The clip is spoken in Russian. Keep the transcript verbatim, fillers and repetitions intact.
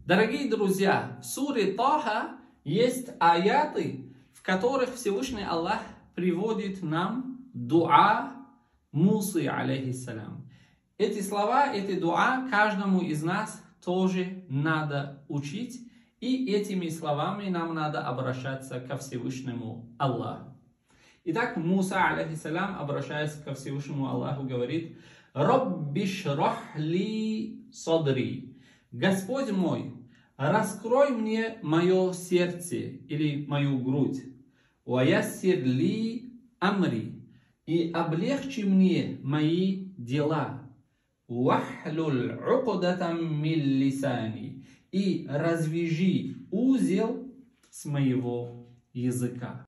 Дорогие друзья, в суре Таха есть аяты, в которых Всевышний Аллах приводит нам дуа Мусы, алейхиссалям. Эти слова, эти дуа каждому из нас тоже надо учить, и этими словами нам надо обращаться ко Всевышнему Аллаху. Итак, Муса, алейхиссалям, обращаясь ко Всевышнему Аллаху, говорит: «Рабби шрах ли садри». Господь мой, раскрой мне мое сердце или мою грудь. «Ваяссир ли амри». И облегчи мне мои дела. «Вахлюль уқдатам мин лисани». И развяжи узел с моего языка.